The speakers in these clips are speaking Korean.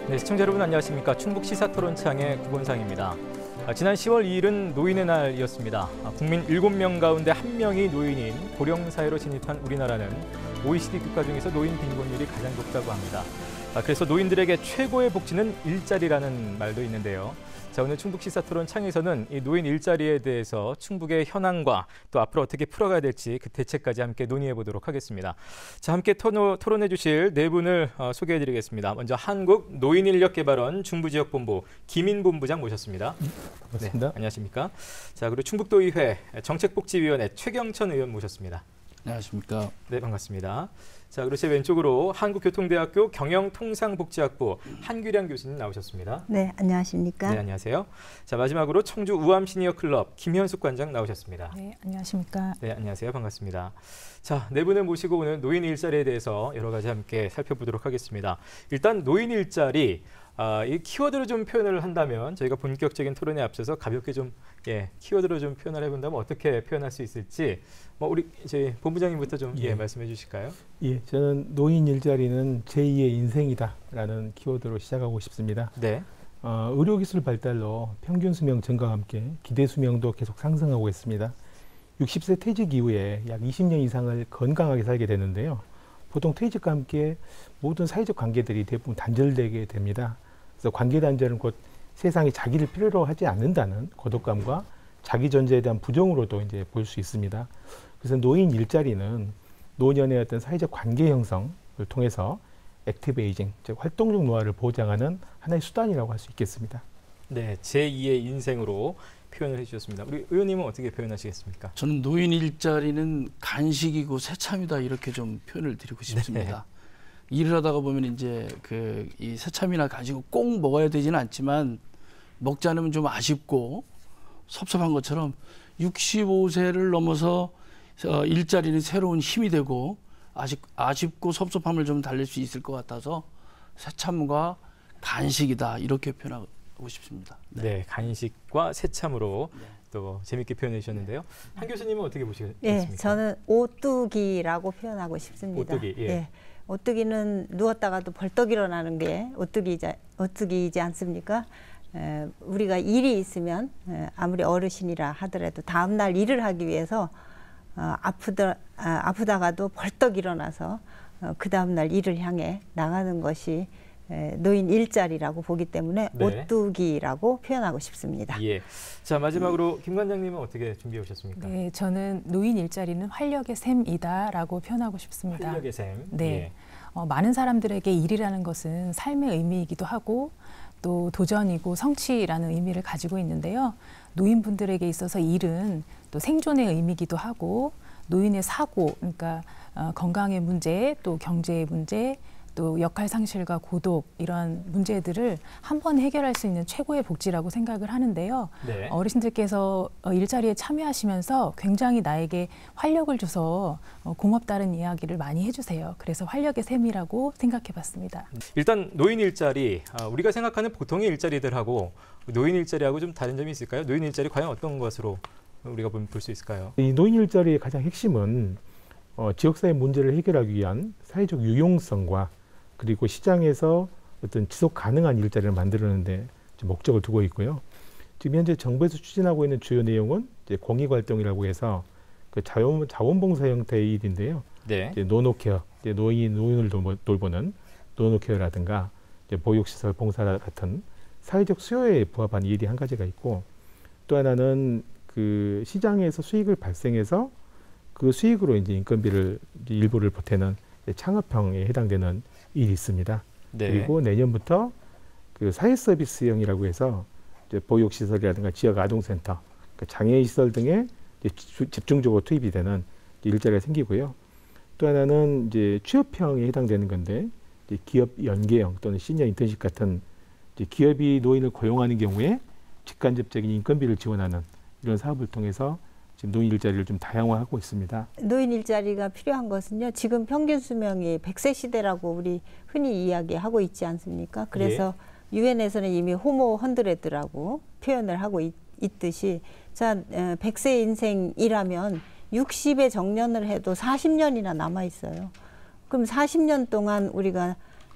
네, 시청자 여러분 안녕하십니까. 충북 시사토론창의 구본상입니다. 지난 10월 2일은 노인의 날이었습니다. 국민 7명 가운데 1명이 노인인 고령사회로 진입한 우리나라는 OECD 국가 중에서 노인 빈곤율이 가장 높다고 합니다. 그래서 노인들에게 최고의 복지는 일자리라는 말도 있는데요. 자, 오늘 충북 시사토론 창에서는 이 노인 일자리에 대해서 충북의 현황과 또 앞으로 어떻게 풀어가야 될지 그 대책까지 함께 논의해 보도록 하겠습니다. 자, 함께 토론해 주실 네 분을 소개해 드리겠습니다. 먼저 한국노인인력개발원 중부지역본부 김인본부장 모셨습니다. 반갑습니다. 네, 안녕하십니까. 자, 그리고 충북도의회 정책복지위원회 최경천 의원 모셨습니다. 안녕하십니까. 네, 반갑습니다. 자, 그리고 제 왼쪽으로 한국교통대학교 경영통상복지학부 한규량 교수님 나오셨습니다. 네, 안녕하십니까. 네, 안녕하세요. 자, 마지막으로 청주 우암시니어클럽 김현숙 관장 나오셨습니다. 네, 안녕하십니까. 네, 안녕하세요. 반갑습니다. 자, 네 분을 모시고 오늘 노인 일자리에 대해서 여러 가지 함께 살펴보도록 하겠습니다. 일단 노인 일자리, 이 키워드로 좀 표현을 한다면 저희가 본격적인 토론에 앞서서 가볍게 좀 키워드로 좀 표현을 해본다면 어떻게 표현할 수 있을지 우리 저희 본부장님부터 좀 말씀해 주실까요? 예, 저는 노인 일자리는 제2의 인생이다라는 키워드로 시작하고 싶습니다. 네. 의료기술 발달로 평균 수명 증가와 함께 기대 수명도 계속 상승하고 있습니다. 60세 퇴직 이후에 약 20년 이상을 건강하게 살게 되는데요. 보통 퇴직과 함께 모든 사회적 관계들이 대부분 단절되게 됩니다. 그래서 관계 단절은 곧 세상이 자기를 필요로 하지 않는다는 고독감과 자기 존재에 대한 부정으로도 이제 볼 수 있습니다. 그래서 노인 일자리는 노년의 어떤 사회적 관계 형성을 통해서 액티브 에이징, 즉 활동적 노화를 보장하는 하나의 수단이라고 할 수 있겠습니다. 네, 제2의 인생으로 표현을 해주셨습니다. 우리 의원님은 어떻게 표현하시겠습니까? 저는 노인 일자리는 간식이고 새참이다 이렇게 좀 표현을 드리고 싶습니다. 네. 일을 하다가 보면 이제 이 새참이나 간식을 꼭 먹어야 되지는 않지만 먹지 않으면 좀 아쉽고 섭섭한 것처럼 65세를 넘어서 일자리는 새로운 힘이 되고 아쉽고 섭섭함을 좀 달랠 수 있을 것 같아서 새참과 간식이다 이렇게 표현하고 싶습니다. 네, 간식과 새참으로 또 재밌게 표현해 주셨는데요. 한 교수님은 어떻게 보시겠습니까? 네, 저는 오뚜기라고 표현하고 싶습니다. 오뚜기, 예. 오뚜기는 누웠다가도 벌떡 일어나는 게 오뚜기이지 않습니까? 우리가 일이 있으면 아무리 어르신이라 하더라도 다음날 일을 하기 위해서 아프다가도 벌떡 일어나서 그 다음날 일을 향해 나가는 것이 노인 일자리라고 보기 때문에 오뚜기라고 표현하고 싶습니다. 예. 자, 마지막으로 김 관장님은 어떻게 준비해 오셨습니까? 네, 저는 노인 일자리는 활력의 셈이다라고 표현하고 싶습니다. 활력의 셈. 네. 예. 많은 사람들에게 일이라는 것은 삶의 의미이기도 하고 또 도전이고 성취라는 의미를 가지고 있는데요. 노인분들에게 있어서 일은 또 생존의 의미이기도 하고 노인의 사고, 그러니까 건강의 문제, 또 경제의 문제, 또 역할 상실과 고독 이런 문제들을 한 번에 해결할 수 있는 최고의 복지라고 생각을 하는데요. 네. 어르신들께서 일자리에 참여하시면서 굉장히 나에게 활력을 줘서 고맙다는 이야기를 많이 해주세요. 그래서 활력의 셈이라고 생각해봤습니다. 일단 노인 일자리, 우리가 생각하는 보통의 일자리들하고 노인 일자리하고 좀 다른 점이 있을까요? 노인 일자리 과연 어떤 것으로 우리가 볼 수 있을까요? 이 노인 일자리의 가장 핵심은 지역사회 문제를 해결하기 위한 사회적 유용성과 그리고 시장에서 어떤 지속 가능한 일자리를 만들어내는데 목적을 두고 있고요. 지금 현재 정부에서 추진하고 있는 주요 내용은 이제 공익활동이라고 해서 그 자원봉사 형태의 일인데요. 네. 이제 노노케어, 이제 노인을 돌보는 노노케어라든가 이제 보육시설 봉사 같은 사회적 수요에 부합한 일이 한 가지가 있고 또 하나는 그 시장에서 수익을 발생해서 그 수익으로 이제 인건비를 일부를 보태는 창업형에 해당되는 일이 있습니다. 네. 그리고 내년부터 그 사회 서비스형이라고 해서 이제 보육시설이라든가 지역 아동센터, 그 장애시설 등에 이제 집중적으로 투입이 되는 일자리가 생기고요. 또 하나는 이제 취업형에 해당되는 건데 이제 기업 연계형 또는 시니어 인턴십 같은 이제 기업이 노인을 고용하는 경우에 직간접적인 인건비를 지원하는 이런 사업을 통해서 지금 노인 일자리를 좀 다양화하고 있습니다. 노인 일자리가 필요한 것은요. 지금 평균 수명이 100세 시대라고 우리 흔히 이야기하고 있지 않습니까? 그래서 유엔에서는 이미 호모 헌드레드라고 표현을 하고 있듯이 자 100세 인생이라면 60에 정년을 해도 40년이나 남아 있어요. 그럼 40년 동안 우리가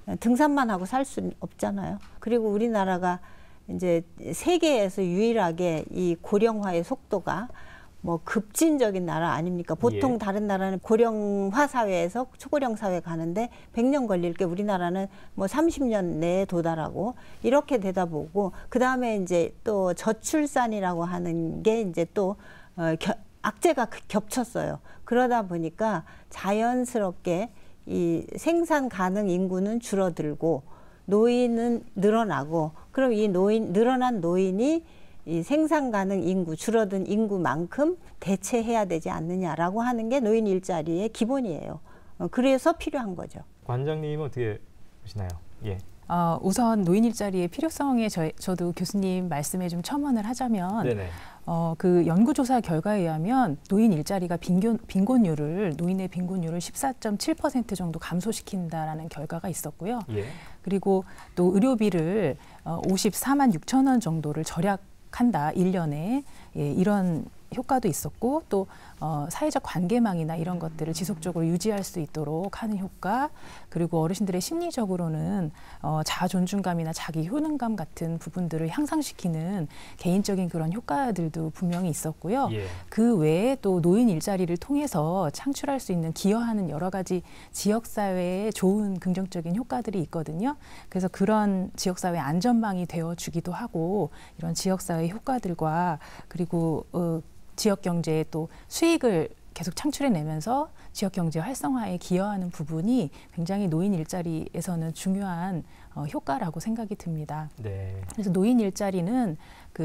등산만 하고 살 수는 없잖아요. 그리고 우리나라가 이제 세계에서 유일하게 이 고령화의 속도가 뭐 급진적인 나라 아닙니까? 보통 예. 다른 나라는 고령화 사회에서 초고령 사회 가는데 100년 걸릴 게 우리나라는 뭐 30년 내에 도달하고 이렇게 되다 보고 그다음에 이제 또 저출산이라고 하는 게 이제 또 악재가 겹쳤어요. 그러다 보니까 자연스럽게 이 생산 가능 인구는 줄어들고 노인은 늘어나고 그럼 이 늘어난 노인이 이 생산 가능 인구, 줄어든 인구만큼 대체해야 되지 않느냐라고 하는 게 노인 일자리의 기본이에요. 그래서 필요한 거죠. 관장님은 어떻게 보시나요? 예. 우선 노인 일자리의 필요성에 저도 교수님 말씀에 좀 첨언을 하자면 네네. 그 연구조사 결과에 의하면 노인 일자리가 노인의 빈곤율을 14.7% 정도 감소시킨다라는 결과가 있었고요. 예. 그리고 또 의료비를 54만 6천 원 정도를 절약한다, 1년에. 예, 이런 효과도 있었고 또 사회적 관계망이나 이런 것들을 지속적으로 유지할 수 있도록 하는 효과, 그리고 어르신들의 심리적으로는 자아 존중감이나 자기 효능감 같은 부분들을 향상시키는 개인적인 그런 효과들도 분명히 있었고요. 예. 그 외에 또 노인 일자리를 통해서 창출할 수 있는 기여하는 여러 가지 지역사회에 좋은 긍정적인 효과들이 있거든요. 그래서 그런 지역사회 안전망이 되어주기도 하고 이런 지역사회 효과들과 그리고 지역 경제에 또 수익을 계속 창출해내면서 지역 경제 활성화에 기여하는 부분이 굉장히 노인 일자리에서는 중요한 효과라고 생각이 듭니다. 네. 그래서 노인 일자리는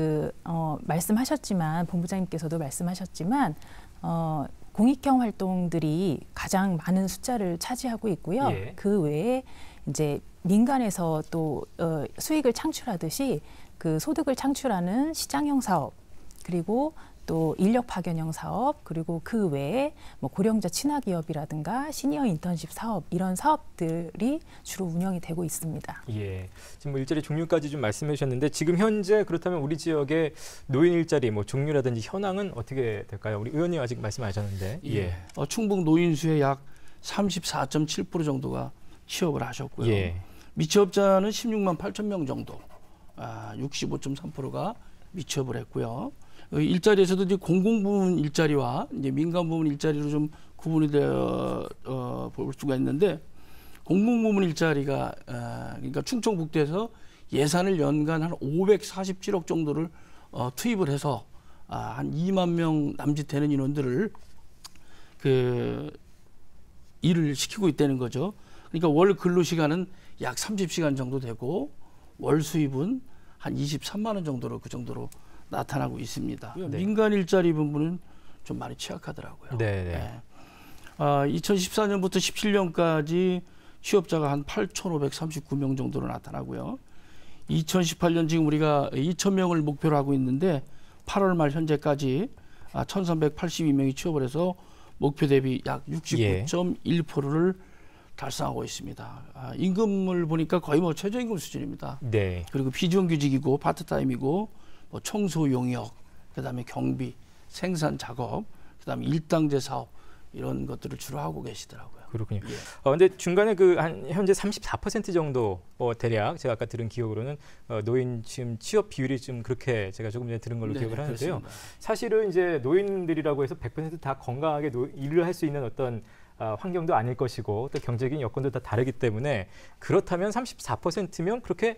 말씀하셨지만 본부장님께서도 말씀하셨지만 공익형 활동들이 가장 많은 숫자를 차지하고 있고요. 예. 그 외에 이제 민간에서 또 수익을 창출하듯이 그 소득을 창출하는 시장형 사업, 그리고 또 인력 파견형 사업, 그리고 그 외에 뭐 고령자 친화 기업이라든가 시니어 인턴십 사업, 이런 사업들이 주로 운영이 되고 있습니다. 예. 지금 뭐 일자리 종류까지 좀 말씀해 주셨는데 지금 현재 그렇다면 우리 지역의 노인 일자리 뭐 종류라든지 현황은 어떻게 될까요? 우리 의원님 아직 말씀 안 하셨는데. 예. 충북 노인수의 약 34.7% 정도가 취업을 하셨고요. 예. 미취업자는 16만 8천 명 정도, 65.3%가 미취업을 했고요. 일자리에서도 이제 공공부문 일자리와 이제 민간부문 일자리로 좀 구분이 되어 볼 수가 있는데, 공공부문 일자리가 그러니까 충청북도에서 예산을 연간 한 547억 정도를 투입을 해서 한 2만 명 남짓 되는 인원들을 그 일을 시키고 있다는 거죠. 그러니까 월 근로 시간은 약 30시간 정도 되고 월 수입은 한 23만 원 정도로 그 정도로 나타나고 있습니다. 네. 민간 일자리 부분은 좀 많이 취약하더라고요. 네. 2014년부터 17년까지 취업자가 한 8,539명 정도로 나타나고요. 2018년 지금 우리가 2,000명을 목표로 하고 있는데 8월 말 현재까지 1,382명이 취업을 해서 목표 대비 약 69.1%를 달성하고 있습니다. 임금을 보니까 거의 뭐 최저임금 수준입니다. 네. 그리고 비정규직이고 파트타임이고 뭐 청소 용역, 그다음에 경비, 생산 작업, 그다음에 일당제 사업, 이런 것들을 주로 하고 계시더라고요. 그렇군요. 예. 근데 중간에 그 한 현재 34% 정도 대략 제가 아까 들은 기억으로는 노인 지금 취업 비율이 좀 그렇게 제가 조금 전에 들은 걸로 네, 기억을 하는데요. 그렇습니다. 사실은 이제 노인들이라고 해서 100% 다 건강하게 일을 할 수 있는 어떤 환경도 아닐 것이고 또 경제적인 여건도 다 다르기 때문에, 그렇다면 34%면 그렇게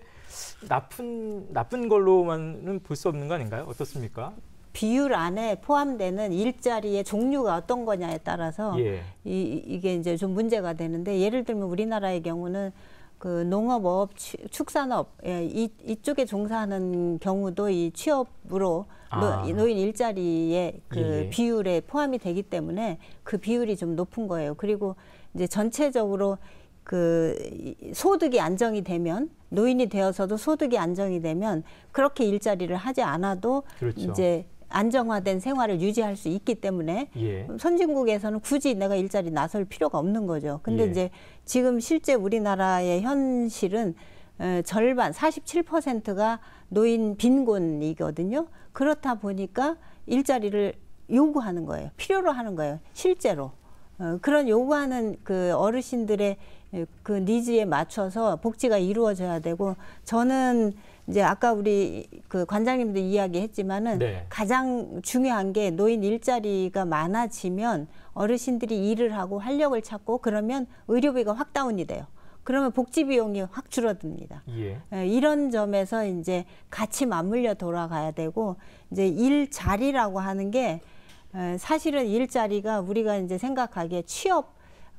나쁜 걸로만은 볼 수 없는 거 아닌가요? 어떻습니까? 비율 안에 포함되는 일자리의 종류가 어떤 거냐에 따라서 예. 이게 이제 좀 문제가 되는데, 예를 들면 우리나라의 경우는 그 농업업, 축산업 이쪽에 종사하는 경우도 이 취업으로 노인 일자리의 그 비율에 포함이 되기 때문에 그 비율이 좀 높은 거예요. 그리고 이제 전체적으로 그 소득이 안정이 되면, 노인이 되어서도 소득이 안정이 되면 그렇게 일자리를 하지 않아도 그렇죠. 이제 안정화된 생활을 유지할 수 있기 때문에 선진국에서는 굳이 내가 일자리 나설 필요가 없는 거죠. 근데 이제 지금 실제 우리나라의 현실은 절반 47%가 노인 빈곤이거든요. 그렇다 보니까 일자리를 요구하는 거예요. 필요로 하는 거예요. 실제로. 그런 요구하는 그 어르신들의 그 니즈에 맞춰서 복지가 이루어져야 되고, 저는 이제 아까 우리 그 관장님도 이야기했지만은 네. 가장 중요한 게 노인 일자리가 많아지면 어르신들이 일을 하고 활력을 찾고 그러면 의료비가 확 다운이 돼요. 그러면 복지 비용이 확 줄어듭니다. 예. 이런 점에서 이제 같이 맞물려 돌아가야 되고, 이제 일자리라고 하는 게 사실은 일자리가 우리가 이제 생각하기에 취업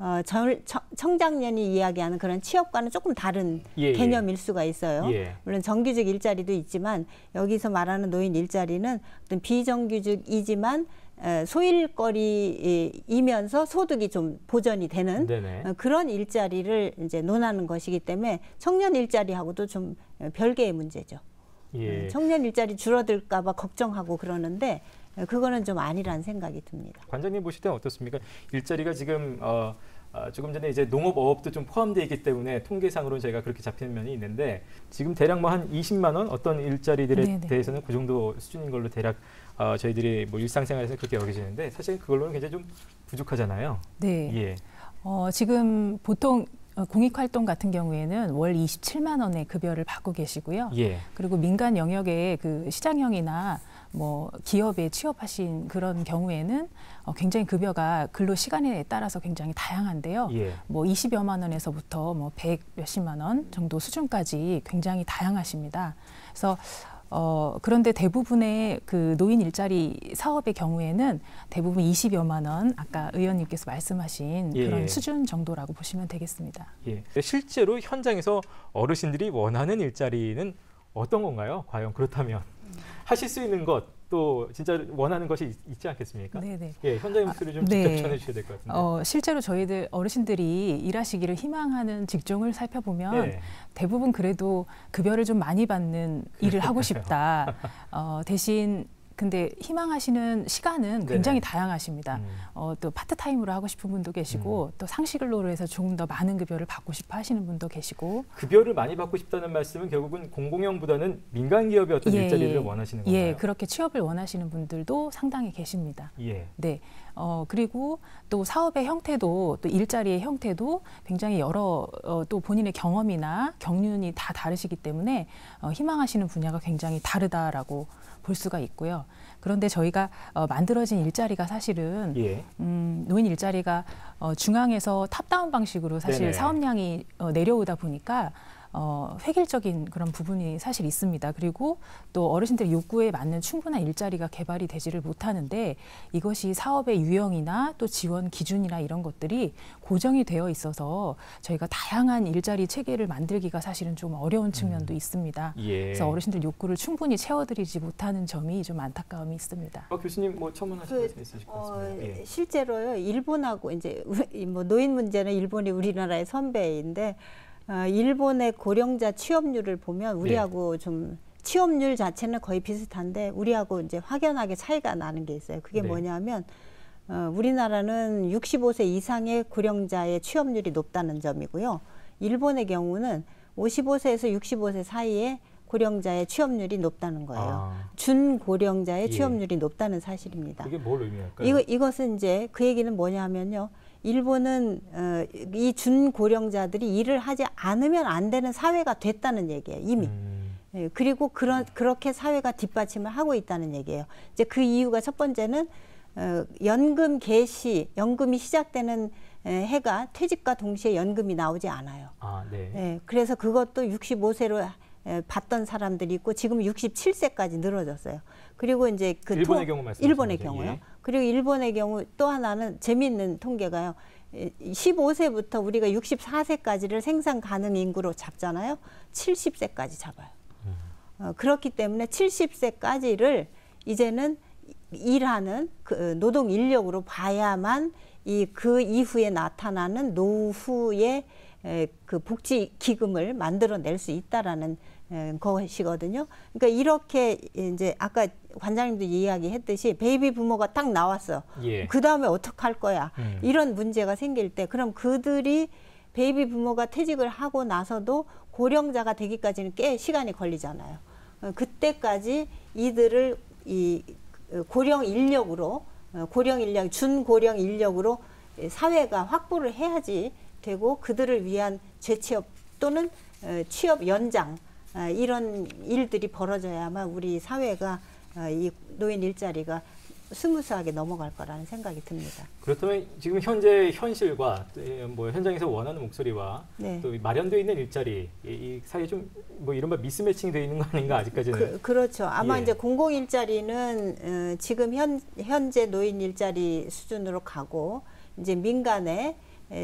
청장년이 이야기하는 그런 취업과는 조금 다른 개념일 수가 있어요. 물론 정규직 일자리도 있지만 여기서 말하는 노인 일자리는 어떤 비정규직이지만 소일거리이면서 소득이 좀 보전이 되는 그런 일자리를 이제 논하는 것이기 때문에 청년 일자리하고도 좀 별개의 문제죠. 청년 일자리 줄어들까 봐 걱정하고 그러는데 그거는 좀 아니란 생각이 듭니다. 관장님 보실 때는 어떻습니까? 일자리가 지금 조금 전에 이제 농업어업도 좀 포함되어 있기 때문에 통계상으로는 저희가 그렇게 잡히는 면이 있는데, 지금 대략 뭐 한 20만 원 어떤 일자리들에 네네. 대해서는 그 정도 수준인 걸로 대략 저희들이 뭐 일상생활에서 그렇게 여겨지는데, 사실 그걸로는 굉장히 좀 부족하잖아요. 네. 예. 지금 보통 공익활동 같은 경우에는 월 27만 원의 급여를 받고 계시고요. 예. 그리고 민간 영역의 그 시장형이나 뭐 기업에 취업하신 그런 경우에는 굉장히 급여가 근로 시간에 따라서 굉장히 다양한데요. 뭐 20여만 원에서부터 뭐 100 몇십만 원 정도 수준까지 굉장히 다양하십니다. 그래서 그런데 대부분의 그 노인 일자리 사업의 경우에는 대부분 20여만 원, 아까 의원님께서 말씀하신 그런 수준 정도라고 보시면 되겠습니다. 예. 실제로 현장에서 어르신들이 원하는 일자리는 어떤 건가요? 과연 그렇다면 하실 수 있는 것, 또 진짜 원하는 것이 있지 않겠습니까? 네네. 예, 현장의 목소리를 좀 직접 전해주셔야 될 것 같은데. 실제로 저희들 어르신들이 일하시기를 희망하는 직종을 살펴보면 대부분 그래도 급여를 좀 많이 받는 일을 하고 싶다. 대신 근데 희망하시는 시간은 굉장히 다양하십니다. 또 파트타임으로 하고 싶은 분도 계시고 또 상시근로로 해서 조금 더 많은 급여를 받고 싶어 하시는 분도 계시고. 급여를 많이 받고 싶다는 말씀은 결국은 공공형보다는 민간 기업의 어떤 일자리를 원하시는 건가요? 예, 그렇게 취업을 원하시는 분들도 상당히 계십니다. 네. 그리고 또 사업의 형태도 또 일자리의 형태도 굉장히 여러 또 본인의 경험이나 경륜이 다 다르시기 때문에 희망하시는 분야가 굉장히 다르다라고 볼 수가 있고요. 그런데 저희가 만들어진 일자리가 사실은 노인 일자리가 중앙에서 탑다운 방식으로 사실 사업량이 내려오다 보니까 획일적인 그런 부분이 사실 있습니다. 그리고 또 어르신들의 욕구에 맞는 충분한 일자리가 개발이 되지를 못하는데, 이것이 사업의 유형이나 또 지원 기준이나 이런 것들이 고정이 되어 있어서 저희가 다양한 일자리 체계를 만들기가 사실은 좀 어려운 측면도 있습니다. 그래서 어르신들 욕구를 충분히 채워드리지 못하는 점이 좀 안타까움이 있습니다. 교수님 뭐 첨언하실 말씀 있으실 것 같습니다. 실제로요, 일본하고 이제 뭐 노인 문제는 일본이 우리나라의 선배인데, 일본의 고령자 취업률을 보면 우리하고 좀 취업률 자체는 거의 비슷한데 우리하고 이제 확연하게 차이가 나는 게 있어요. 그게 뭐냐면 우리나라는 65세 이상의 고령자의 취업률이 높다는 점이고요. 일본의 경우는 55세에서 65세 사이에 고령자의 취업률이 높다는 거예요. 준고령자의 취업률이 높다는 사실입니다. 이게 뭘 의미할까요? 이것은 이제 그 얘기는 뭐냐면요. 일본은 이 준고령자들이 일을 하지 않으면 안 되는 사회가 됐다는 얘기예요, 이미. 그리고 그렇게 사회가 뒷받침을 하고 있다는 얘기예요. 이제 그 이유가 첫 번째는 연금 개시, 연금이 시작되는 해가 퇴직과 동시에 연금이 나오지 않아요. 그래서 그것도 65세로 받던 사람들이 있고 지금 67세까지 늘어졌어요. 그리고 이제 일본의 경우 말씀하시는 일본의 경우요. 그리고 일본의 경우 또 하나는 재미있는 통계가요. 15세부터 우리가 64세까지를 생산 가능 인구로 잡잖아요. 70세까지 잡아요. 그렇기 때문에 70세까지를 이제는 일하는 그 노동 인력으로 봐야만 그 이후에 나타나는 노후의 그 복지 기금을 만들어낼 수 있다라는 것이거든요. 그러니까 이렇게 이제 아까 관장님도 이야기했듯이 베이비 부모가 딱 나왔어. 그 다음에 어떡할 거야? 이런 문제가 생길 때 그럼 그들이 베이비 부모가 퇴직을 하고 나서도 고령자가 되기까지는 꽤 시간이 걸리잖아요. 그때까지 이들을 이 고령 인력으로 준고령 인력으로 사회가 확보를 해야지 되고 그들을 위한 재취업 또는 취업 연장 이런 일들이 벌어져야만 우리 사회가 이 노인 일자리가 스무스하게 넘어갈 거라는 생각이 듭니다. 그렇다면 지금 현재 현실과 뭐 현장에서 원하는 목소리와 네. 또 마련되어 있는 일자리 이 사이에 좀 뭐 이른바 미스매칭이 되어 있는 거 아닌가 아직까지는? 그렇죠. 아마 예. 이제 공공 일자리는 지금 현재 노인 일자리 수준으로 가고 이제 민간의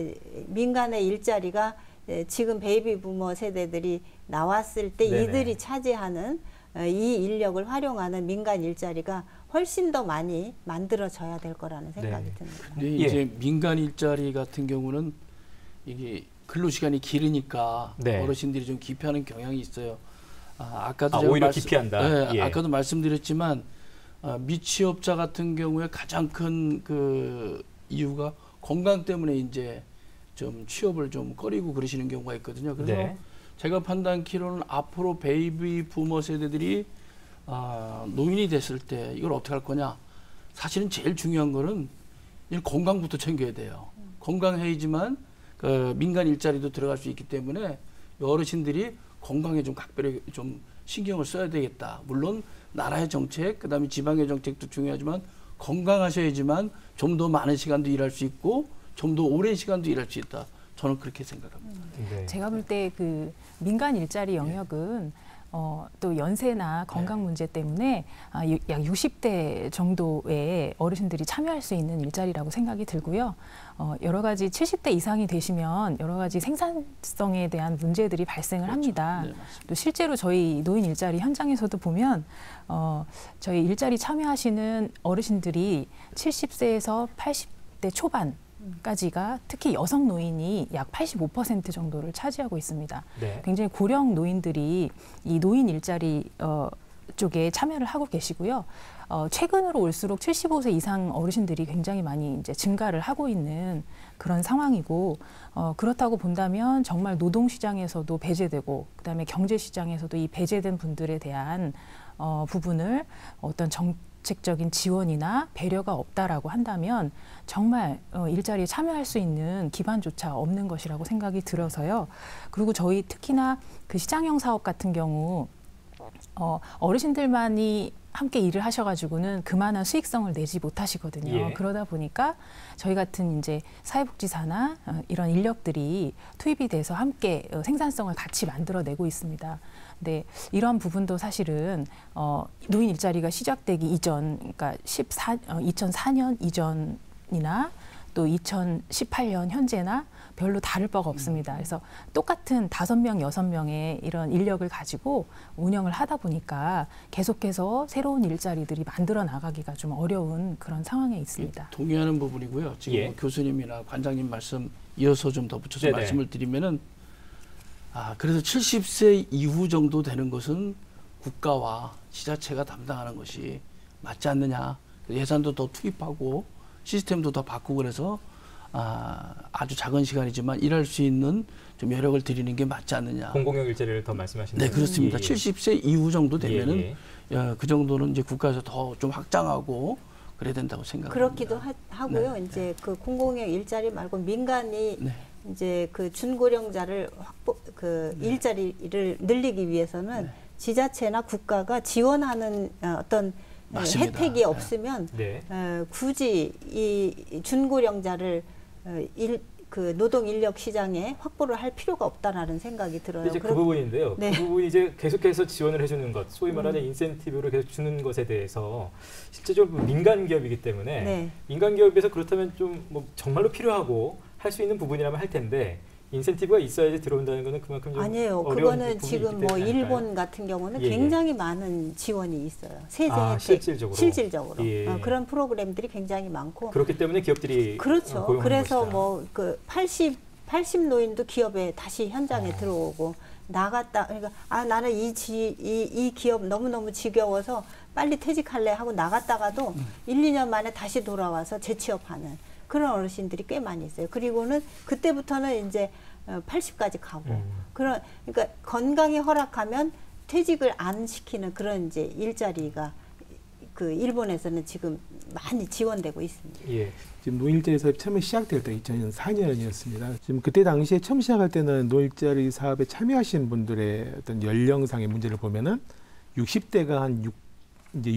일자리가 지금 베이비 부머 세대들이 나왔을 때 네네. 이들이 차지하는 이 인력을 활용하는 민간 일자리가 훨씬 더 많이 만들어져야 될 거라는 생각이 네. 듭니다. 근데 예. 이제 민간 일자리 같은 경우는 이게 근로 시간이 길으니까 네. 어르신들이 좀 기피하는 경향이 있어요. 아까도 제가 오히려 기피한다. 네, 예. 아까도 말씀드렸지만 미취업자 같은 경우에 가장 큰 그 이유가 건강 때문에 이제 좀 취업을 좀 꺼리고 그러시는 경우가 있거든요. 그래서 네. 제가 판단키로는 앞으로 베이비 부머 세대들이 노인이 됐을 때 이걸 어떻게 할 거냐. 사실은 제일 중요한 거는 건강부터 챙겨야 돼요. 건강해야지만 그 민간 일자리도 들어갈 수 있기 때문에 어르신들이 건강에 좀 각별히 좀 신경을 써야 되겠다. 물론 나라의 정책, 그다음에 지방의 정책도 중요하지만 건강하셔야지만 좀 더 많은 시간도 일할 수 있고 좀 더 오랜 시간도 일할 수 있다. 저는 그렇게 생각합니다. 네. 제가 볼 때 그 민간 일자리 영역은 또 연세나 건강 문제 때문에 약 60대 정도의 어르신들이 참여할 수 있는 일자리라고 생각이 들고요. 여러 가지 70대 이상이 되시면 여러 가지 생산성에 대한 문제들이 발생을 합니다. 네, 또 실제로 저희 노인 일자리 현장에서도 보면 저희 일자리 참여하시는 어르신들이 70세에서 80대 초반 까지가 특히 여성 노인이 약 85% 정도를 차지하고 있습니다. 네. 굉장히 고령 노인들이 이 노인 일자리 쪽에 참여를 하고 계시고요. 최근으로 올수록 75세 이상 어르신들이 굉장히 많이 이제 증가를 하고 있는 그런 상황이고 그렇다고 본다면 정말 노동시장에서도 배제되고 그다음에 경제시장에서도 이 배제된 분들에 대한 부분을 어떤 정책적인 지원이나 배려가 없다라고 한다면 정말 일자리에 참여할 수 있는 기반조차 없는 것이라고 생각이 들어서요. 그리고 저희 특히나 그 시장형 사업 같은 경우 어르신들만이 함께 일을 하셔가지고는 그만한 수익성을 내지 못하시거든요. 예. 그러다 보니까 저희 같은 이제 사회복지사나 이런 인력들이 투입이 돼서 함께 생산성을 같이 만들어내고 있습니다. 근데 이런 부분도 사실은 노인 일자리가 시작되기 이전, 그러니까 2004년 이전이나 또 2018년 현재나 별로 다를 바가 없습니다. 그래서 똑같은 5명, 6명의 이런 인력을 가지고 운영을 하다 보니까 계속해서 새로운 일자리들이 만들어 나가기가 좀 어려운 그런 상황에 있습니다. 동의하는 부분이고요. 지금 예. 교수님이나 관장님 말씀 이어서 좀 덧붙여서 네네. 말씀을 드리면은 그래서 70세 이후 정도 되는 것은 국가와 지자체가 담당하는 것이 맞지 않느냐. 예산도 더 투입하고 시스템도 더 바꾸고 그래서 아주 작은 시간이지만 일할 수 있는 좀 여력을 드리는 게 맞지 않느냐. 공공용 일자리를 더 말씀하시는 네, 거죠? 그렇습니다. 예, 예. 70세 이후 정도 되면은 예, 그 정도는 이제 국가에서 더 좀 확장하고 그래야 된다고 생각합니다. 그렇기도 하고요. 네, 이제 그 공공형 일자리 말고 민간이 네. 이제 그 준고령자를 일자리를 늘리기 위해서는 네. 지자체나 국가가 지원하는 어떤 맞습니다. 혜택이 없으면 네. 굳이 이 준고령자를 그 노동 인력 시장에 확보를 할 필요가 없다라는 생각이 들어요. 이제 그 부분인데요. 네. 그 부분이 이제 계속해서 지원을 해주는 것, 소위 말하는 인센티브를 계속 주는 것에 대해서 실제적으로 민간 기업이기 때문에 네. 민간 기업에서 그렇다면 좀 뭐 정말로 필요하고 할 수 있는 부분이라면 할 텐데 인센티브가 있어야지 들어온다는 것은 그만큼 좀 아니에요. 어려운 그거는 부분이 지금 있기 뭐 때문에 일본 아닐까요? 같은 경우는 예, 예. 굉장히 많은 지원이 있어요. 세제 혜택, 실질적으로. 예. 그런 프로그램들이 굉장히 많고 그렇기 때문에 기업들이 그렇죠. 고용하는 그래서 것이다. 뭐 그 80 노인도 기업에 다시 현장에 들어오고 나갔다. 그러니까 나는 이 기업 너무너무 지겨워서 빨리 퇴직할래 하고 나갔다가도 1, 2년 만에 다시 돌아와서 재취업하는 그런 어르신들이 꽤 많이 있어요. 그리고는 그때부터는 이제 80까지 가고 그러니까 건강이 허락하면 퇴직을 안 시키는 그런 이제 일자리가 그 일본에서는 지금 많이 지원되고 있습니다. 예. 지금 노인일자리 사업이 처음에 시작될 때 2004년이었습니다. 지금 그때 당시에 처음 시작할 때는 노인일자리 사업에 참여하신 분들의 어떤 연령상의 문제를 보면은 60대가 한 6, 이제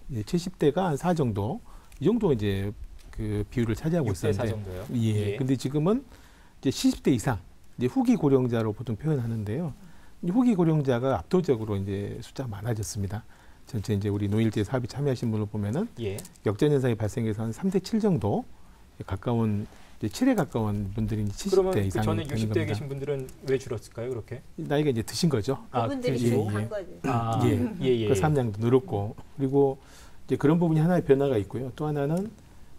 70대가 한 4 정도, 이 정도 이제 그 비율을 차지하고 6대 4 있었는데, 정도요. 예. 근데 지금은 이제 70대 이상, 이제 후기 고령자로 보통 표현하는데요. 이 후기 고령자가 압도적으로 이제 숫자가 많아졌습니다. 전체 이제 우리 노인일자리 사업에 참여하신 분을 보면은 예. 역전 현상이 발생해서 한 3대 7 정도 가까운 이제 7에 가까운 분들이 70대 그러면 그 이상이 전에 되는 60대에 겁니다. 계신 분들은 왜 줄었을까요? 그렇게? 나이가 이제 드신 거죠. 그분들이 그렇죠. 지금 예, 간 예. 거죠. 아, 예. 예, 예. 그 사람량도 늘었고, 그리고 이제 그런 부분이 하나의 변화가 있고요. 또 하나는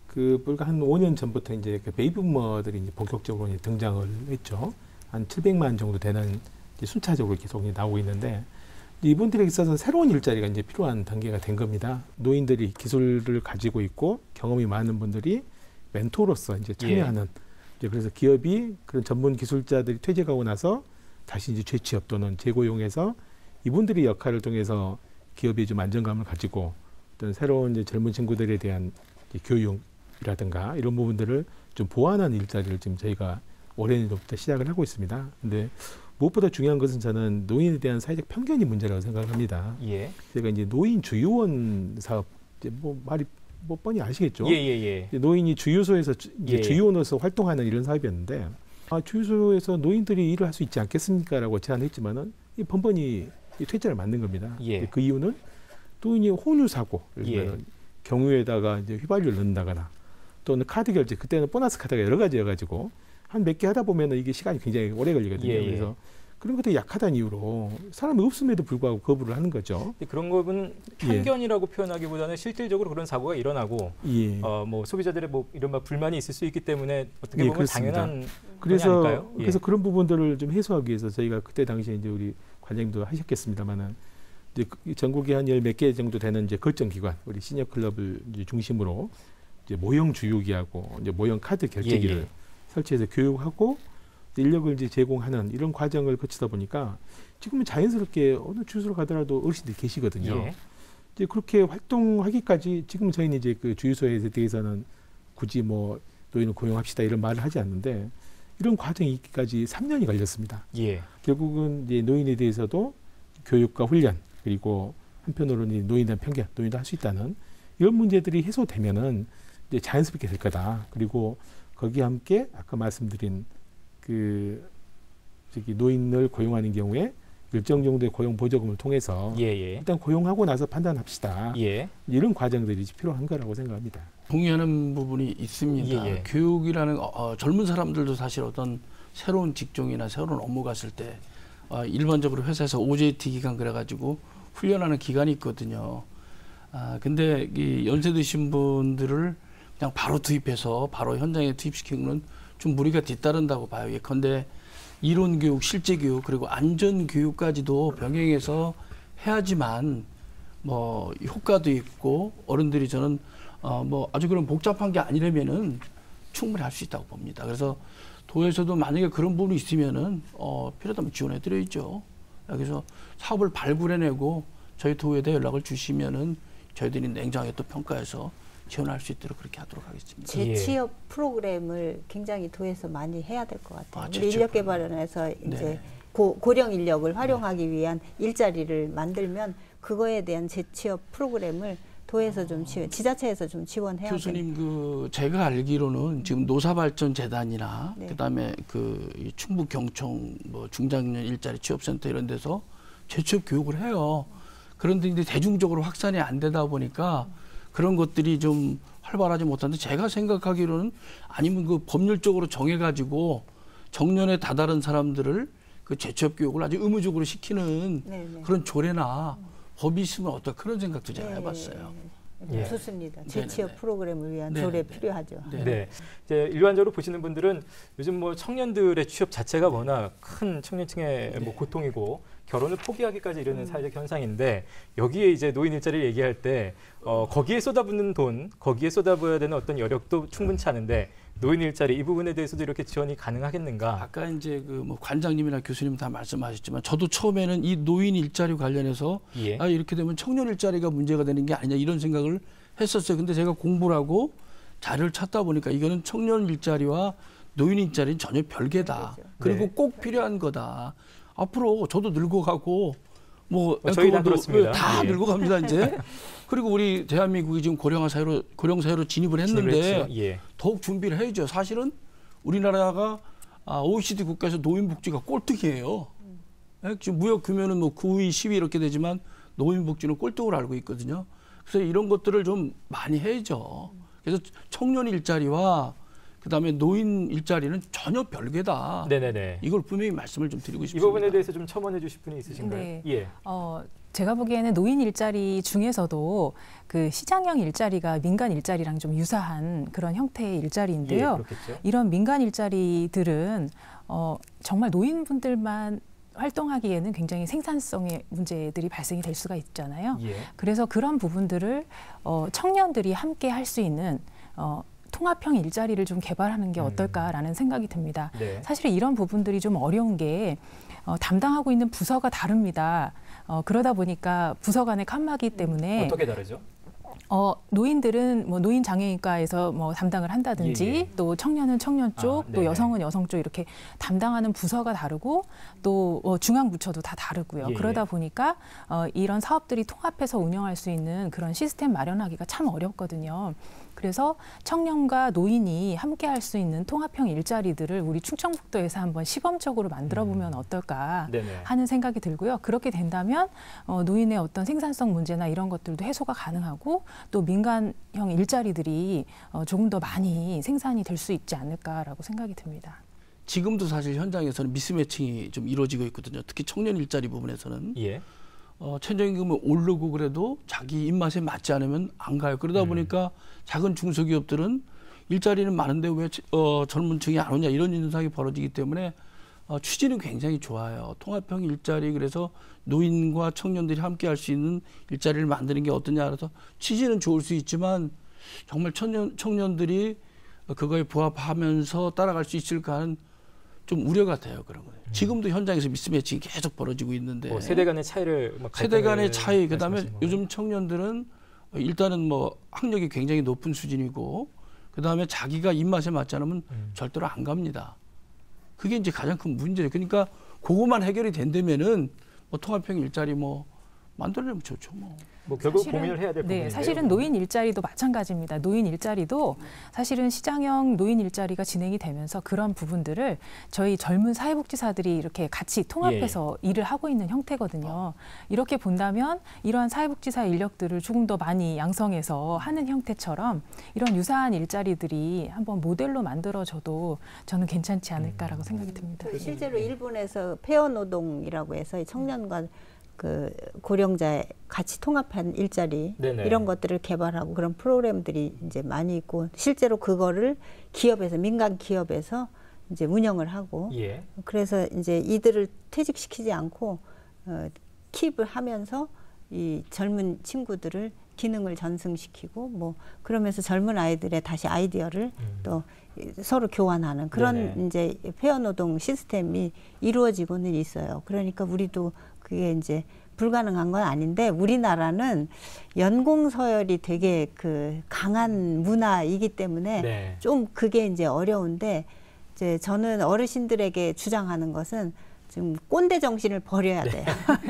그 불과 한 5년 전부터 이제 그 베이비부머들이 이제 본격적으로 이제 등장을 했죠. 한 700만 정도 되는 이제 순차적으로 계속 이제 나오고 있는데, 이분들에게 있어서 새로운 일자리가 이제 필요한 단계가 된 겁니다. 노인들이 기술을 가지고 있고 경험이 많은 분들이 멘토로서 이제 참여하는, 이제 그래서 기업이 그런 전문 기술자들이 퇴직하고 나서 다시 이제 재취업 또는 재고용해서 이분들의 역할을 통해서 기업이 좀 안정감을 가지고 어떤 새로운 이제 젊은 친구들에 대한 이제 교육이라든가 이런 부분들을 좀 보완하는 일자리를 지금 저희가 올해부터 시작을 하고 있습니다. 근데 무엇보다 중요한 것은 저는 노인에 대한 사회적 편견이 문제라고 생각합니다. 예. 제가 이제 노인 주유원 사업, 이제 뭐 말이 뭐 뻔히 아시겠죠? 예, 예, 예. 노인이 주유소에서 이제 예. 주유원으로서 활동하는 이런 사업이었는데, 주유소에서 노인들이 일을 할 수 있지 않겠습니까라고 제안했지만은 이 번번이 이 퇴짜를 맞는 겁니다. 예. 그 이유는 노인이 혼유 사고, 예를 예. 들면 경유에다가 이제 휘발유를 넣는다거나 또는 카드 결제, 그때는 보너스 카드가 여러 가지여가지고 한 몇 개 하다 보면은 이게 시간이 굉장히 오래 걸리거든요. 예, 예. 그래서 그런 것들이 약하다는 이유로 사람이 없음에도 불구하고 거부를 하는 거죠. 근데 그런 거는 편견이라고 표현하기보다는 실질적으로 그런 사고가 일어나고 예. 뭐 소비자들의 뭐 이런 불만이 있을 수 있기 때문에 어떻게 예, 보면 그렇습니다. 당연한 그래서 아닐까요? 예. 그래서 그런 부분들을 좀 해소하기 위해서 저희가 그때 당시에 이제 우리 관장님도 하셨겠습니다만은 이제 전국에 한 10몇 개 정도 되는 이제 거점 기관, 우리 시니어 클럽을 이제 중심으로 이제 모형 주유기하고 이제 모형 카드 결제기를 예, 예. 설치해서 교육하고 인력을 이제 제공하는 이런 과정을 거치다 보니까 지금은 자연스럽게 어느 주유소로 가더라도 어르신들이 계시거든요. 예. 이제 그렇게 활동하기까지 지금은 저희는 이제 그 주유소에 대해서는 굳이 뭐 노인을 고용합시다 이런 말을 하지 않는데 이런 과정이 있기까지 3년이 걸렸습니다. 예. 결국은 이제 노인에 대해서도 교육과 훈련 그리고 한편으로는 이제 노인에 대한 편견, 노인도 할 수 있다는 이런 문제들이 해소되면은 이제 자연스럽게 될 거다. 그리고 거기에 함께 아까 말씀드린 그 저기 노인을 고용하는 경우에 일정 정도의 고용 보조금을 통해서 예, 예. 일단 고용하고 나서 판단합시다. 예. 이런 과정들이 필요한 거라고 생각합니다. 동의하는 부분이 있습니다. 예, 예. 교육이라는 젊은 사람들도 사실 어떤 새로운 직종이나 새로운 업무 갔을 때 일반적으로 회사에서 OJT 기간 그래가지고 훈련하는 기간이 있거든요. 근데 이 연세 드신 분들을 그냥 바로 투입해서 바로 현장에 투입시키는 건 좀 무리가 뒤따른다고 봐요. 예컨대 이론 교육, 실제 교육 그리고 안전 교육까지도 병행해서 해야지만 뭐 효과도 있고 어른들이 저는 뭐 아주 그런 복잡한 게 아니라면은 충분히 할 수 있다고 봅니다. 그래서 도에서도 만약에 그런 부분이 있으면은 필요하다면 지원해 드려야죠. 그래서 사업을 발굴해내고 저희 도에다 연락을 주시면은 저희들이 냉정하게 또 평가해서 지원할 수 있도록 그렇게 하도록 하겠습니다. 재취업 프로그램을 굉장히 도에서 많이 해야 될 것 같아요. 우리 재취업 인력개발원에서 이제 네. 고령 인력을 활용하기 위한 일자리를 만들면 그거에 대한 재취업 프로그램을 도에서 좀 지자체에서 좀 지원해야 돼요. 교수님, 제가 알기로는 지금 노사발전재단이나 네. 그다음에 이 충북경청 뭐 중장년 일자리 취업센터 이런 데서 재취업 교육을 해요. 그런데 이제 대중적으로 확산이 안 되다 보니까 그런 것들이 좀 활발하지 못한데 제가 생각하기로는 아니면 그 법률적으로 정해가지고 정년에 다다른 사람들을 그 재취업 교육을 아주 의무적으로 시키는 네네. 그런 조례나 법이 있으면 어떨까 그런 생각도 제가 해봤어요. 네. 예. 좋습니다. 네네네. 재취업 프로그램을 위한 네네네. 조례 필요하죠. 네. 네. 이제 일반적으로 보시는 분들은 요즘 뭐 청년들의 취업 자체가 워낙 큰 청년층의 뭐 고통이고 결혼을 포기하기까지 이르는 사회적 현상인데 여기에 이제 노인 일자리를 얘기할 때 거기에 쏟아붓는 돈, 거기에 쏟아부어야 되는 어떤 여력도 충분치 않은데 노인 일자리 이 부분에 대해서도 이렇게 지원이 가능하겠는가? 아까 이제 그 뭐 관장님이나 교수님 다 말씀하셨지만 저도 처음에는 이 노인 일자리 관련해서 예. 아 이렇게 되면 청년 일자리가 문제가 되는 게 아니냐 이런 생각을 했었어요. 근데 제가 공부를 하고 자료를 찾다 보니까 이거는 청년 일자리와 노인 일자리는 전혀 별개다. 그리고 네. 꼭 필요한 거다. 앞으로 저도 늙어가고 뭐 저희 다 앵커도 그렇습니다. 다 예. 늙어갑니다 이제. 그리고 우리 대한민국이 지금 고령 사회로 진입을 했는데 진입을 했죠. 예. 더욱 준비를 해야죠. 사실은 우리나라가 OECD 국가에서 노인 복지가 꼴등이에요. 예, 지금 무역 규모는 뭐 9위, 10위 이렇게 되지만 노인 복지는 꼴등으로 알고 있거든요. 그래서 이런 것들을 좀 많이 해야죠. 그래서 청년 일자리와 그다음에 노인 일자리는 전혀 별개다. 네네네. 이걸 분명히 말씀을 좀 드리고 이 싶습니다. 부분에 대해서 좀 첨언해 주실 분이 있으신가요? 네. 예. 제가 보기에는 노인 일자리 중에서도 그 시장형 일자리가 민간 일자리랑 좀 유사한 그런 형태의 일자리인데요. 예, 그렇겠죠. 이런 민간 일자리들은 정말 노인분들만 활동하기에는 굉장히 생산성의 문제들이 발생이 될 수가 있잖아요. 예. 그래서 그런 부분들을 청년들이 함께 할 수 있는 통합형 일자리를 좀 개발하는 게 어떨까라는 생각이 듭니다. 네. 사실 이런 부분들이 좀 어려운 게 담당하고 있는 부서가 다릅니다. 그러다 보니까 부서 간의 칸막이 때문에 어떻게 다르죠? 노인들은 뭐 노인 장애인과에서 뭐 담당을 한다든지 예, 예. 또 청년은 청년 쪽, 또 네네. 여성은 여성 쪽 이렇게 담당하는 부서가 다르고 또 중앙 부처도 다 다르고요. 예, 그러다 예. 보니까 이런 사업들이 통합해서 운영할 수 있는 그런 시스템 마련하기가 참 어렵거든요. 그래서 청년과 노인이 함께 할 수 있는 통합형 일자리들을 우리 충청북도에서 한번 시범적으로 만들어 보면 어떨까 네네. 하는 생각이 들고요. 그렇게 된다면 노인의 어떤 생산성 문제나 이런 것들도 해소가 가능하고 또 민간형 일자리들이 조금 더 많이 생산이 될 수 있지 않을까라고 생각이 듭니다. 지금도 사실 현장에서는 미스매칭이 좀 이루어지고 있거든요. 특히 청년 일자리 부분에서는. 예. 최저임금이 오르고 그래도 자기 입맛에 맞지 않으면 안 가요. 그러다 보니까 작은 중소기업들은 일자리는 많은데 왜 젊은 층이 안 오냐 이런 현상이 벌어지기 때문에 취지는 굉장히 좋아요. 통합형 일자리 그래서 노인과 청년들이 함께 할 수 있는 일자리를 만드는 게 어떠냐 그래서 취지는 좋을 수 있지만 정말 청년들이 그거에 부합하면서 따라갈 수 있을까 하는 좀 우려가 돼요. 그런 거예요. 지금도 현장에서 미스매칭이 계속 벌어지고 있는데 세대 간의 차이를 세대 간의 차이 그다음에 말씀하시는 요즘 청년들은 일단은 뭐 학력이 굉장히 높은 수준이고 그다음에 자기가 입맛에 맞지 않으면 절대로 안 갑니다. 그게 이제 가장 큰 문제예요. 그러니까 그것만 해결이 된다면은 뭐 통합형 일자리 뭐 만들려면 좋죠 뭐. 결국 고민을 해야 될 부분이에요. 네, 사실은 노인 일자리도 마찬가지입니다. 노인 일자리도 사실은 시장형 노인 일자리가 진행이 되면서 그런 부분들을 저희 젊은 사회복지사들이 이렇게 같이 통합해서 일을 하고 있는 형태거든요. 이렇게 본다면 이러한 사회복지사 인력들을 조금 더 많이 양성해서 하는 형태처럼 이런 유사한 일자리들이 한번 모델로 만들어져도 저는 괜찮지 않을까라고 생각이 듭니다. 실제로 일본에서 페어 노동이라고 해서 청년과 그 고령자 같이 통합한 일자리 네네. 이런 것들을 개발하고 그런 프로그램들이 이제 많이 있고 실제로 그거를 기업에서 민간 기업에서 이제 운영을 하고 예. 그래서 이제 이들을 퇴직시키지 않고 킵을 하면서 이 젊은 친구들을 기능을 전승시키고 뭐 그러면서 젊은 아이들의 다시 아이디어를 또 서로 교환하는 그런 네네. 이제 페어 노동 시스템이 이루어지고는 있어요. 그러니까 우리도 그게 이제 불가능한 건 아닌데 우리나라는 연공 서열이 되게 그 강한 문화이기 때문에 네. 좀 그게 이제 어려운데 이제 저는 어르신들에게 주장하는 것은 지금 꼰대 정신을 버려야 돼요.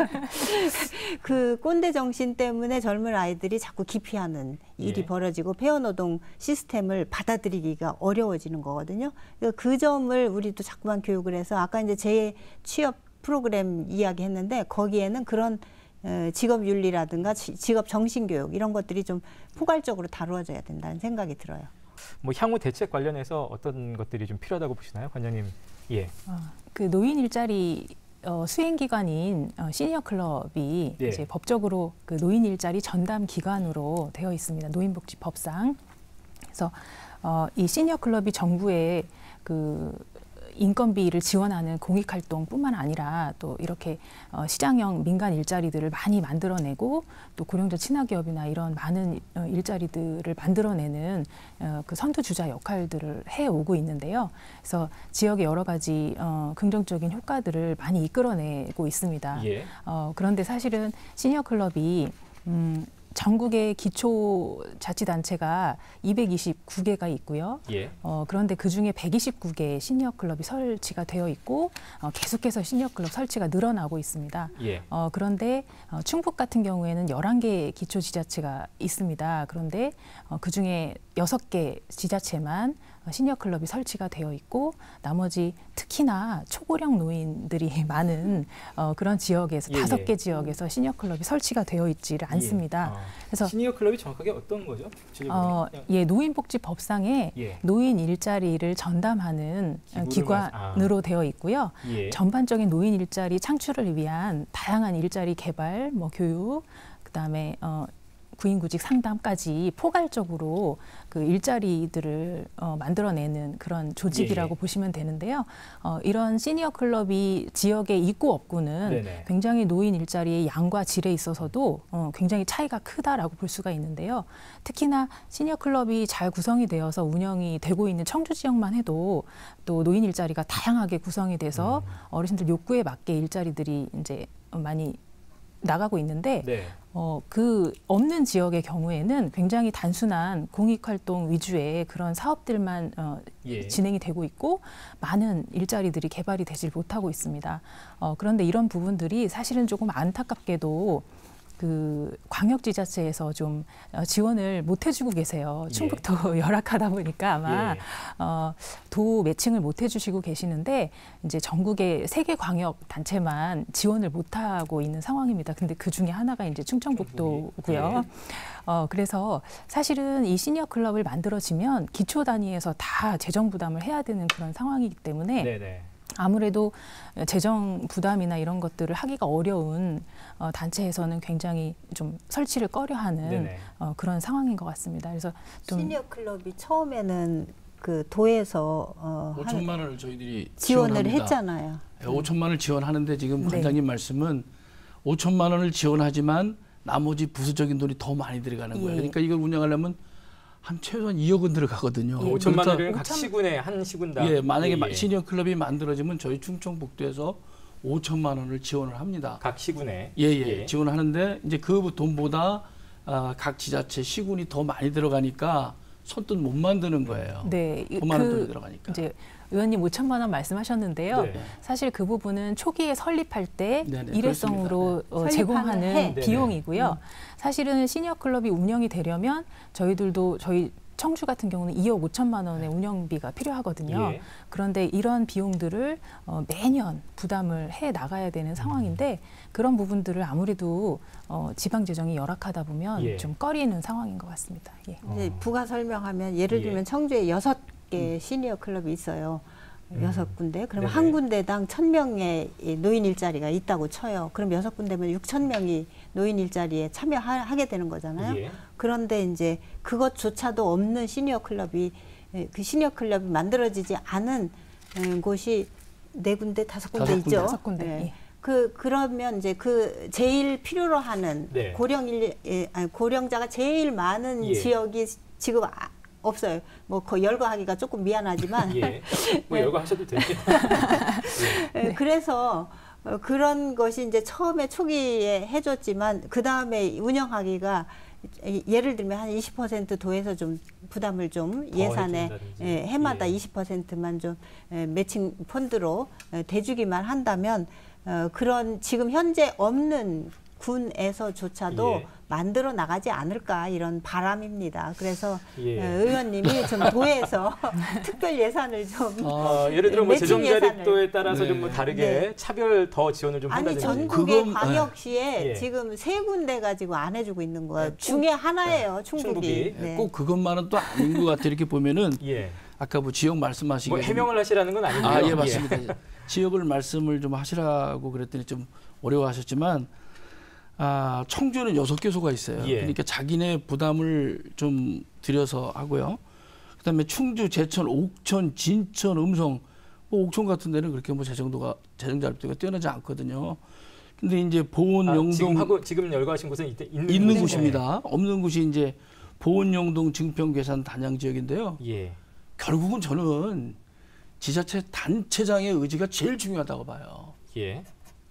그 꼰대 정신 때문에 젊은 아이들이 자꾸 기피하는 일이 예. 벌어지고 페어 노동 시스템을 받아들이기가 어려워지는 거거든요. 그 점을 우리도 자꾸만 교육을 해서 아까 이제 재취업 프로그램 이야기했는데 거기에는 그런 직업 윤리라든가 직업 정신 교육 이런 것들이 좀 포괄적으로 다루어져야 된다는 생각이 들어요. 향후 대책 관련해서 어떤 것들이 좀 필요하다고 보시나요, 관장님? 예. 그 노인 일자리 수행 기관인 시니어 클럽이 예. 이제 법적으로 그 노인 일자리 전담 기관으로 되어 있습니다. 노인복지법상. 그래서 이 시니어 클럽이 정부에 그 인건비를 지원하는 공익활동뿐만 아니라 또 이렇게 시장형 민간 일자리들을 많이 만들어내고 또 고령자 친화기업이나 이런 많은 일자리들을 만들어내는 그 선두주자 역할들을 해오고 있는데요. 그래서 지역의 여러 가지 긍정적인 효과들을 많이 이끌어내고 있습니다. 예. 그런데 사실은 시니어 클럽이 전국의 기초자치단체가 229개가 있고요. 예. 그런데 그중에 129개의 시니어 클럽이 설치가 되어 있고 계속해서 시니어 클럽 설치가 늘어나고 있습니다. 예. 그런데 충북 같은 경우에는 11개 기초지자체가 있습니다. 그런데 그중에 6개 지자체만 시니어 클럽이 설치가 되어 있고 나머지 특히나 초고령 노인들이 많은 그런 지역에서 예, 5개 예. 지역에서 시니어 클럽이 설치가 되어 있지를 않습니다. 그래서 시니어 클럽이 정확하게 어떤 거죠? 노인복지법상에 예. 노인 일자리를 전담하는 기구를 기관으로 되어 있고요. 예. 전반적인 노인 일자리 창출을 위한 다양한 일자리 개발, 교육, 그다음에 구인구직 상담까지 포괄적으로 그 일자리들을 만들어내는 그런 조직이라고 예. 보시면 되는데요. 이런 시니어 클럽이 지역에 있고 없고는 네네. 굉장히 노인 일자리의 양과 질에 있어서도 굉장히 차이가 크다라고 볼 수가 있는데요. 특히나 시니어 클럽이 잘 구성이 되어서 운영이 되고 있는 청주 지역만 해도 또 노인 일자리가 다양하게 구성이 돼서 어르신들 욕구에 맞게 일자리들이 이제 많이 나가고 있는데 네. 그 없는 지역의 경우에는 굉장히 단순한 공익활동 위주의 그런 사업들만 예. 진행이 되고 있고 많은 일자리들이 개발이 되질 못하고 있습니다. 그런데 이런 부분들이 사실은 조금 안타깝게도 그 광역지자체에서 좀 지원을 못 해주고 계세요. 예. 충북도 열악하다 보니까 아마 예. 도 매칭을 못 해주시고 계시는데 이제 전국의 3개 광역 단체만 지원을 못 하고 있는 상황입니다. 근데 그 중에 하나가 이제 충청북도고요. 그래서 사실은 이 시니어 클럽을 만들어지면 기초 단위에서 다 재정 부담을 해야 되는 그런 상황이기 때문에. 네네. 아무래도 재정 부담이나 이런 것들을 하기가 어려운 단체에서는 굉장히 좀 설치를 꺼려하는 그런 상황인 것 같습니다. 그래서 좀 시니어 클럽이 처음에는 그 도에서 5천만 원을 저희들이 지원을 지원합니다. 했잖아요. 5천만 원을 지원하는데 지금 네. 관장님 말씀은 5천만 원을 지원하지만 나머지 부수적인 돈이 더 많이 들어가는 거예요. 예. 그러니까 이걸 운영하려면 한 최소한 2억 원 들어가거든요. 5천만 원은 각 5천 시군에 한 시군당. 예, 만약에 예. 시니어 클럽이 만들어지면 저희 충청북도에서 5천만 원을 지원을 합니다. 각 시군에. 예. 지원을 하는데 이제 그 돈보다 각 지자체 시군이 더 많이 들어가니까 손뜻 못 만드는 거예요. 네, 더 많은 돈이 들어가니까. 이제 의원님 5천만 원 말씀하셨는데요. 네. 사실 그 부분은 초기에 설립할 때 네네, 일회성으로 그렇습니다. 제공하는 설립하는 해. 비용이고요. 사실은 시니어 클럽이 운영이 되려면 저희들도 저희 청주 같은 경우는 2억 5천만 원의 운영비가 필요하거든요. 예. 그런데 이런 비용들을 매년 부담을 해 나가야 되는 상황인데 그런 부분들을 아무래도 지방 재정이 열악하다 보면 예. 좀 꺼리는 상황인 것 같습니다. 예. 이제 부가 설명하면 예를 들면 예. 청주에 6개 시니어 클럽이 있어요. 6군데. 그러면 네네. 한 군데당 1,000명의 노인 일자리가 있다고 쳐요. 그럼 6군데면 6,000명이 노인 일자리에 참여하게 되는 거잖아요. 예. 그런데 이제 그것조차도 없는 시니어 클럽이 그 시니어 클럽이 만들어지지 않은 곳이 4군데, 5군데 있죠. 5군데. 예. 그러면 이제 그 제일 필요로 하는 네. 고령자가 제일 많은 예. 지역이 지금 없어요. 뭐 열거하기가 조금 미안하지만 예. 뭐 열거하셔도 되겠다. 그래서 그런 것이 이제 처음에 초기에 해줬지만 그 다음에 운영하기가 예를 들면 한 20% 도에서 좀 부담을 좀 예산에 해준다든지. 해마다 예. 20%만 좀 매칭 펀드로 대주기만 한다면 그런 지금 현재 없는 군에서조차도 예. 만들어 나가지 않을까 이런 바람입니다. 그래서 예. 의원님이 좀 도에서 특별 예산을 좀 예를 들어 뭐 매칭 재정 예산을. 자립도에 따라서 좀 뭐 네. 다르게 네. 차별 더 지원을 좀 아니 한다든지. 전국의 그건- 광역시에 예. 지금 3군데 가지고 안 해주고 있는 거예요. 네, 중에 하나예요, 충북이. 충북이. 네. 꼭 그것만은 또 아닌 것 같아요. 이렇게 보면은 예. 아까 뭐 지역 말씀하시기 뭐 해명을 하시라는 건 아니고요. 아, 예, 맞습니다. 지역을 말씀을 좀 하시라고 그랬더니 좀 어려워하셨지만 청주는 6개소가 있어요. 예. 그러니까 자기네 부담을 좀 들여서 하고요. 그다음에 충주, 제천, 옥천, 진천, 음성 뭐 옥천 같은 데는 그렇게 뭐 재정 자립도가 뛰어나지 않거든요. 근데 이제 보온용동 지금 열거하신 곳은 있는 곳입니다. 없는 곳이 이제 보온용동 증평계산 단양 지역인데요. 예. 결국은 저는 지자체 단체장의 의지가 제일 중요하다고 봐요. 예.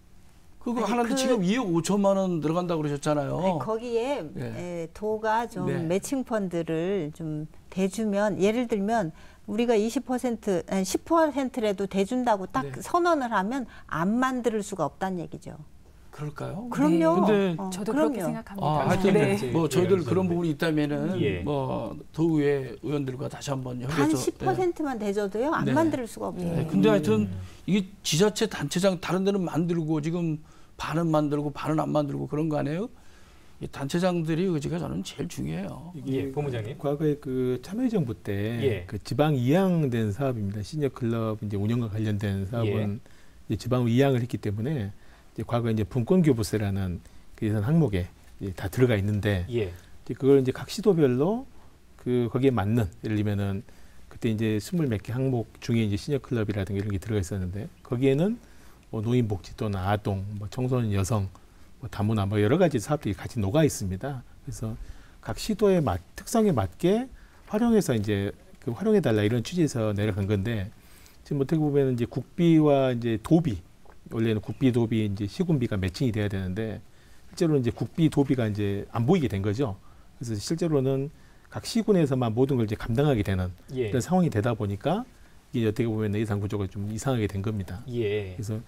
그거 하나도 지금 2억 5천만 원 들어간다고 그러셨잖아요. 아니, 거기에 도가 좀 매칭 펀드를 좀 대주면, 예를 들면 우리가 20% 아니 10%라도 대준다고 딱 선언을 하면 안 만들 수가 없다는 얘기죠. 그럴까요? 그럼요. 근데 저도 그럼요. 그렇게 생각합니다. 하여튼 뭐 저희들 그런 부분이 있다면은 예. 뭐 도의회 의원들과 다시 한번 단 협의해서 10%만 대줘도요 안 만들 수가 없어요. 네. 근데 하여튼 이게 지자체 단체장 다른 데는 만들고 지금 반은 만들고 반은 안 만들고 그런 거 아니에요? 이 단체장들이 의지가 저는 제일 중요해요. 예, 본부장님. 과거에 그 참여정부 때 그 예. 지방 이양된 사업입니다. 시니어 클럽 이제 운영과 관련된 사업은 이제 지방으로 이양을 했기 때문에 이제 과거에 이제 분권교부세라는 그 예산 항목에 이제 다 들어가 있는데 예. 이제 그걸 이제 각 시도별로 그 거기에 맞는 예를 들면은 그때 이제 20몇 개 항목 중에 이제 시니어 클럽이라든가 이런 게 들어가 있었는데 거기에는 뭐 노인복지 또는 아동, 뭐 청소년 여성, 뭐 다문화 뭐 여러 가지 사업들이 같이 녹아 있습니다. 그래서 각 시도의 특성에 맞게 활용해서 이제 그 활용해 달라 이런 취지에서 내려간 건데 지금 어떻게 보면 이제 국비와 이제 도비 원래는 국비 도비 이제 시군비가 매칭이 돼야 되는데 실제로 이제 국비 도비가 이제 안 보이게 된 거죠. 그래서 실제로는 각 시군에서만 모든 걸 이제 감당하게 되는 그런 상황이 되다 보니까 이게 어떻게 보면 예산 구조가 좀 이상하게 된 겁니다. 예. 그래서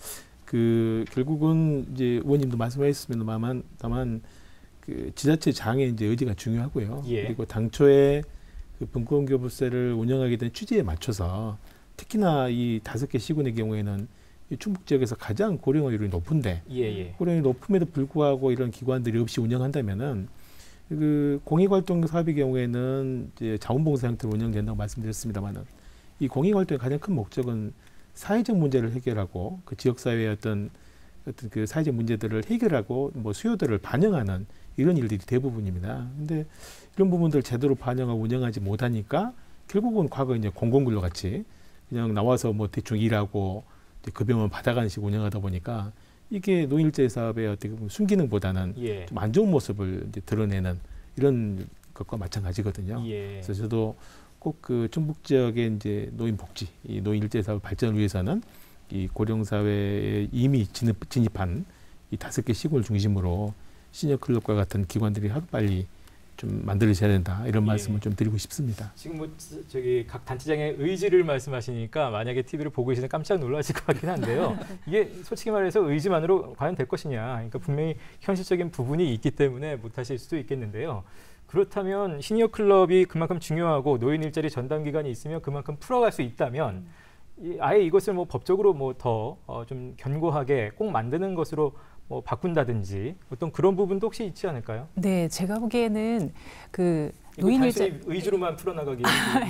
그 결국은 이제 의원님도 말씀하셨습니다만 다만 그 지자체장의 이제 의지가 중요하고요. 그리고 당초에 그 분권교부세를 운영하게 된 취지에 맞춰서 특히나 이 5개 시군의 경우에는 이 충북 지역에서 가장 고령화율이 높은데 고령이 높음에도 불구하고 이런 기관들이 없이 운영한다면은 그 공익활동 사업의 경우에는 이제 자원봉사 형태로 운영된다고 말씀드렸습니다만은 이 공익활동의 가장 큰 목적은 사회적 문제를 해결하고 그 지역사회의 어떤 그 사회적 문제들을 해결하고 뭐 수요들을 반영하는 이런 일들이 대부분입니다. 근데 이런 부분들을 제대로 반영하고 운영하지 못하니까 결국은 과거 이제 공공근로 같이 그냥 나와서 뭐 대충 일하고 이제 급여만 받아가는 식으로 운영하다 보니까 이게 노인일제 사업의 어떻게 보면 순기능보다는 좀 안 좋은 모습을 이제 드러내는 이런 것과 마찬가지거든요. 그래서 저도 꼭 그 충북 지역의 이제 노인 복지, 이 노인 일제 사업 발전을 위해서는 이 고령 사회에 이미 진입한 이 5개 시군을 중심으로 시니어 클럽과 같은 기관들이 하루빨리 좀 만들어져야 된다 이런 말씀을 좀 드리고 싶습니다. 지금 뭐 저기 각 단체장의 의지를 말씀하시니까 만약에 TV를 보고 계시면 깜짝 놀라실 것 같긴 한데요. 이게 솔직히 말해서 의지만으로 과연 될 것이냐. 그러니까 분명히 현실적인 부분이 있기 때문에 못하실 수도 있겠는데요. 그렇다면 시니어 클럽이 그만큼 중요하고 노인 일자리 전담 기간이 있으면 그만큼 풀어갈 수 있다면 아예 이것을 뭐 법적으로 뭐 더 좀 견고하게 꼭 만드는 것으로 뭐 바꾼다든지 어떤 그런 부분도 혹시 있지 않을까요? 네, 제가 보기에는 그 노인 일자리 의지로만 풀어나가기.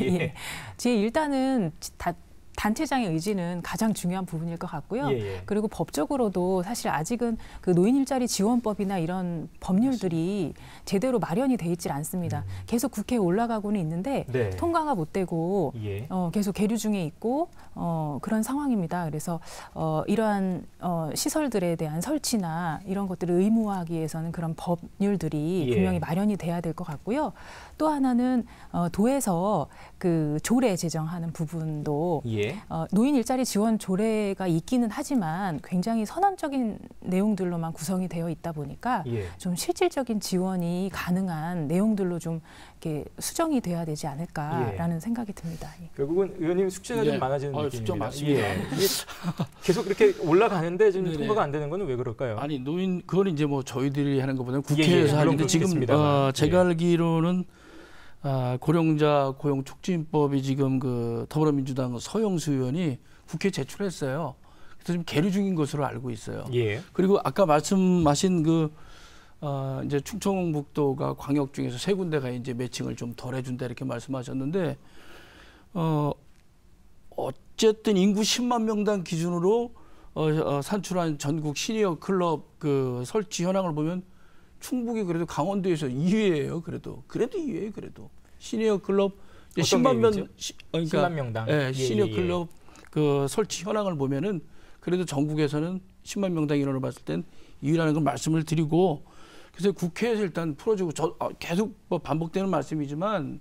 제 일단은 단체장의 의지는 가장 중요한 부분일 것 같고요. 그리고 법적으로도 사실 아직은 그 노인 일자리 지원법이나 이런 법률들이 제대로 마련이 돼 있질 않습니다. 계속 국회에 올라가고는 있는데 통과가 못 되고 계속 계류 중에 있고 그런 상황입니다. 그래서 이러한 시설들에 대한 설치나 이런 것들을 의무화하기 위해서는 그런 법률들이 분명히 마련이 돼야 될 것 같고요. 또 하나는 도에서 그 조례 제정하는 부분도 노인 일자리 지원 조례가 있기는 하지만 굉장히 선언적인 내용들로만 구성이 되어 있다 보니까 좀 실질적인 지원이 가능한 내용들로 좀 이렇게 수정이 돼야 되지 않을까라는 생각이 듭니다. 결국은 의원님 숙제가 좀 많아지는 느낌입니다. 숙제 맞습니다. 계속 이렇게 올라가는데 지금 통과가 안 되는 건 왜 그럴까요? 아니 노인 그건 이제 뭐 저희들이 하는 것보다는 국회에서 하는데 지금 제가 알기로는 고령자 고용 촉진법이 지금 그 더불어민주당 서영수 의원이 국회에 제출했어요. 그래서 지금 계류 중인 것으로 알고 있어요. 그리고 아까 말씀하신 그 이제 충청북도가 광역 중에서 3군데가 이제 매칭을 좀 덜 해준다 이렇게 말씀하셨는데 어쨌든 인구 10만 명당 기준으로 산출한 전국 시니어 클럽 그 설치 현황을 보면 충북이 그래도 강원도에서 2위예요. 그래도 2위예요. 그래도 시니어 클럽 10만 명, 그러니까 10만 명당 시니어 클럽 그 설치 현황을 보면은 그래도 전국에서는 10만 명당 인원을 봤을 땐 2위라는 걸 말씀을 드리고, 그래서 국회에서 일단 풀어주고, 계속 뭐 반복되는 말씀이지만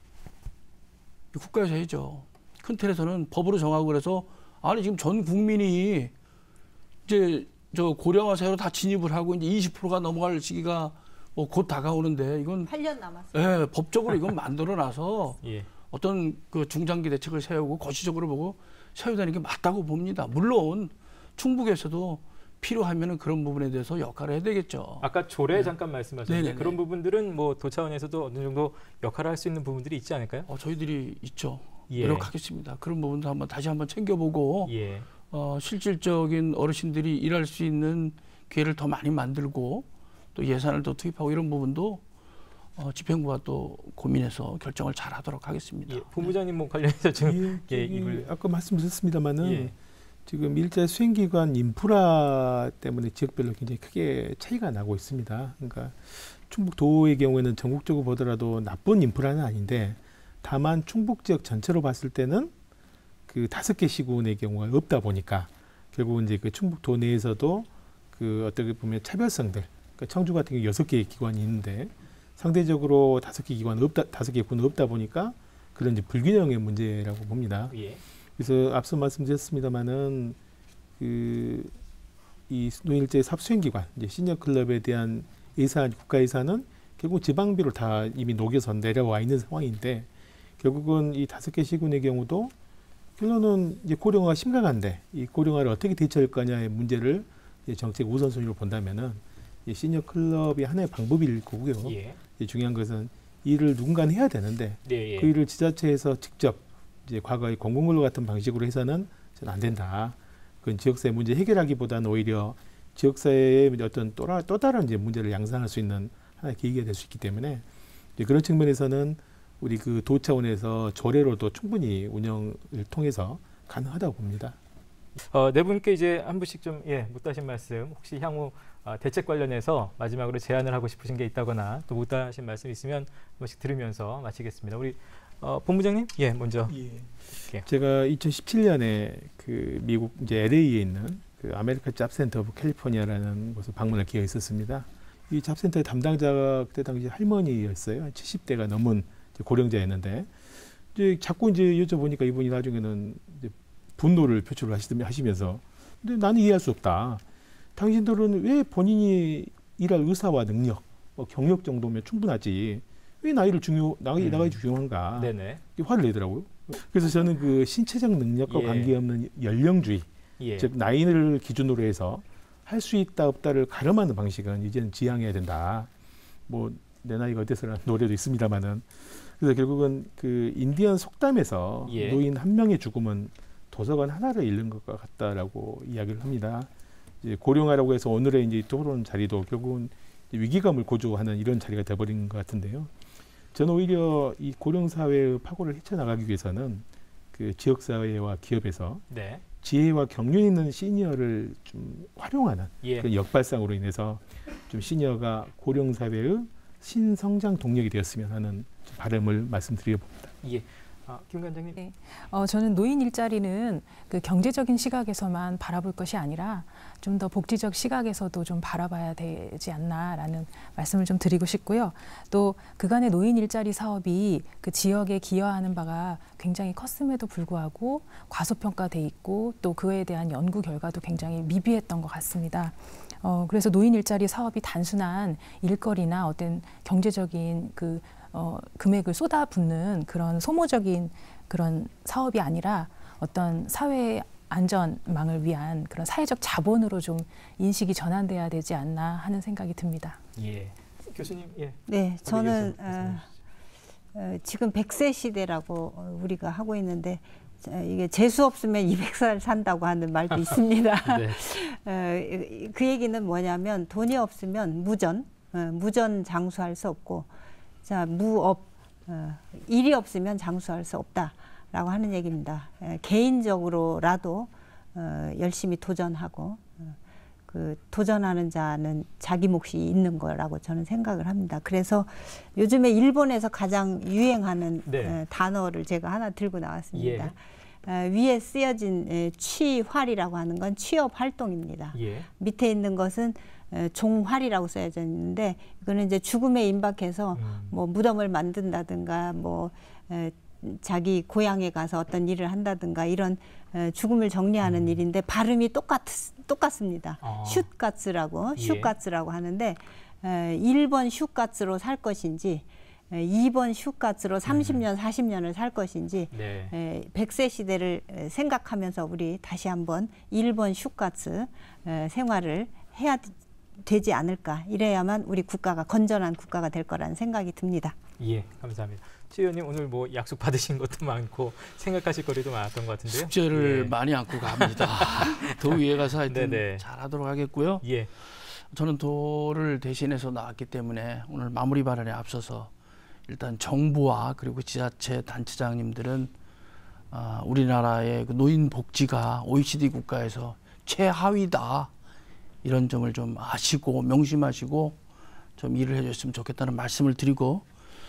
국가에서 해야죠. 큰 틀에서는 법으로 정하고, 그래서 아니 지금 전 국민이 이제 저 고령화 사회로 다 진입을 하고 이제 20%가 넘어갈 시기가 뭐 곧 다가오는데, 이건 8년 남았어요. 예, 법적으로 이건 만들어놔서 예. 어떤 그 중장기 대책을 세우고 거시적으로 보고 세워야 되는 게 맞다고 봅니다. 물론 충북에서도 필요하면은 그런 부분에 대해서 역할을 해야 되겠죠. 아까 조례 잠깐 말씀하셨는데 네네네. 그런 부분들은 뭐 도 차원에서도 어느 정도 역할을 할 수 있는 부분들이 있지 않을까요? 저희들이 있죠. 예. 노력하겠습니다. 그런 부분도 다시 한번 챙겨보고, 예. 실질적인 어르신들이 일할 수 있는 기회를 더 많이 만들고 또 예산을 더 투입하고 이런 부분도 집행부가 또 고민해서 결정을 잘 하도록 하겠습니다. 예. 본부장님 뭐 관련해서 지금 저기 아까 말씀드렸습니다마는 예. 지금 일자 수행기관 인프라 때문에 지역별로 굉장히 크게 차이가 나고 있습니다. 그러니까 충북도의 경우에는 전국적으로 보더라도 나쁜 인프라는 아닌데, 다만 충북 지역 전체로 봤을 때는 그 5개 시군의 경우가 없다 보니까 결국은 이제 그 충북도 내에서도 그 어떻게 보면 차별성들, 그러니까 청주 같은 경우 6개의 기관이 있는데 상대적으로 5개 기관 없다, 5개 군은 없다 보니까 그런 이제 불균형의 문제라고 봅니다. 예. 그래서 앞서 말씀드렸습니다마는 이 노인일자의 삽수행기관, 이제 시니어 클럽에 대한 예산, 국가 예산은 결국 지방비로 다 이미 녹여서 내려와 있는 상황인데, 결국은 이 5개 시군의 경우도 결론은 이제 고령화가 심각한데 이 고령화를 어떻게 대처할 거냐의 문제를 이제 정책 우선순위로 본다면은 이 시니어 클럽이 하나의 방법일 거고요. 예. 중요한 것은 일을 누군가는 해야 되는데 네, 예. 그 일을 지자체에서 직접 이제 과거의 공공근로 같은 방식으로 해서는 저는 안 된다. 그건 지역사회 문제 해결하기보다는 오히려 지역사회의 어떤 또 다른 이제 문제를 양산할 수 있는 하나의 계기가 될 수 있기 때문에 이제 그런 측면에서는 우리 그 도 차원에서 조례로도 충분히 운영을 통해서 가능하다고 봅니다. 네 분께 이제 한 분씩 좀 못다신 말씀, 혹시 향후 대책 관련해서 마지막으로 제안을 하고 싶으신 게 있다거나 또 못다신 말씀 있으면 한 번씩 들으면서 마치겠습니다. 우리 본부장님, 먼저. 예. 제가 2017년에 그 미국 이제 LA에 있는 그 아메리칸 잡센터 오브 캘리포니아라는 곳을 방문할 기회가 있었습니다. 이 잡센터의 담당자가 그때 당시 할머니였어요. 70대가 넘은 고령자였는데, 이제 자꾸 이제 여쭤보니까 이분이 나중에는 이제 분노를 표출을 하시면서, 근데 나는 이해할 수 없다. 당신들은 왜 본인이 일할 의사와 능력, 경력 정도면 충분하지, 왜 나이가 중요한가? 네네. 화를 내더라고요. 그래서 저는 그 신체적 능력과 관계없는 연령주의, 즉 나이를 기준으로 해서 할 수 있다 없다를 가름하는 방식은 이제는 지양해야 된다. 뭐 내 나이가 어때서라는 노래도 있습니다만은, 그래서 결국은 그 인디언 속담에서 노인 한 명의 죽음은 도서관 하나를 잃는 것 같다라고 이야기를 합니다. 이제 고령화라고 해서 오늘의 이제 토론 자리도 결국은 위기감을 고조하는 이런 자리가 돼버린 것 같은데요. 저는 오히려 이 고령 사회의 파고를 헤쳐나가기 위해서는 그 지역 사회와 기업에서 지혜와 경륜 있는 시니어를 좀 활용하는 그런 역발상으로 인해서 좀 시니어가 고령 사회의 신성장 동력이 되었으면 하는 바람을 말씀드려봅니다. 김 관장님. 네. 저는 노인 일자리는 그 경제적인 시각에서만 바라볼 것이 아니라 좀 더 복지적 시각에서도 좀 바라봐야 되지 않나라는 말씀을 좀 드리고 싶고요. 또 그간의 노인 일자리 사업이 그 지역에 기여하는 바가 굉장히 컸음에도 불구하고 과소평가돼 있고 또 그에 대한 연구 결과도 굉장히 미비했던 것 같습니다. 그래서 노인 일자리 사업이 단순한 일거리나 어떤 경제적인 금액을 쏟아붓는 그런 소모적인 그런 사업이 아니라 어떤 사회 안전망을 위한 그런 사회적 자본으로 좀 인식이 전환돼야 되지 않나 하는 생각이 듭니다. 교수님, 네, 저는 지금 100세 시대라고 우리가 하고 있는데 이게 재수 없으면 200살 산다고 하는 말도 있습니다. 그 얘기는 뭐냐면 돈이 없으면 무전 장수할 수 없고, 자, 무업, 일이 없으면 장수할 수 없다라고 하는 얘기입니다. 개인적으로라도 열심히 도전하고 그 도전하는 자는 자기 몫이 있는 거라고 저는 생각을 합니다. 그래서 요즘에 일본에서 가장 유행하는 단어를 제가 하나 들고 나왔습니다. 위에 쓰여진 취활이라고 하는 건 취업 활동입니다. 예. 밑에 있는 것은 종활이라고 써져 있는데 이거는 이제 죽음에 임박해서 뭐 무덤을 만든다든가 뭐 자기 고향에 가서 어떤 일을 한다든가 이런 죽음을 정리하는 일인데 발음이 똑같습니다. 슈트가츠라고 예. 슈가츠라고 하는데 1번 슈가츠로 살 것인지 2번 슈가츠로 30년, 40년을 살 것인지 네. 100세 시대를 생각하면서 우리 다시 한번 1번 슈가츠 생활을 해야 되지 않을까. 이래야만 우리 국가가 건전한 국가가 될 거라는 생각이 듭니다. 예, 감사합니다. 최 의원님 오늘 뭐 약속 받으신 것도 많고 생각하실 거리도 많았던 것 같은데요. 숙제를 예. 많이 안고 갑니다. 도의회 가서 하여튼 네네. 잘하도록 하겠고요. 예. 저는 도를 대신해서 나왔기 때문에 오늘 마무리 발언에 앞서서 일단 정부와 그리고 지자체 단체장님들은 우리나라의 그 노인 복지가 OECD 국가에서 최하위다 이런 점을 좀 아시고 명심하시고 좀 일을 해줬으면 좋겠다는 말씀을 드리고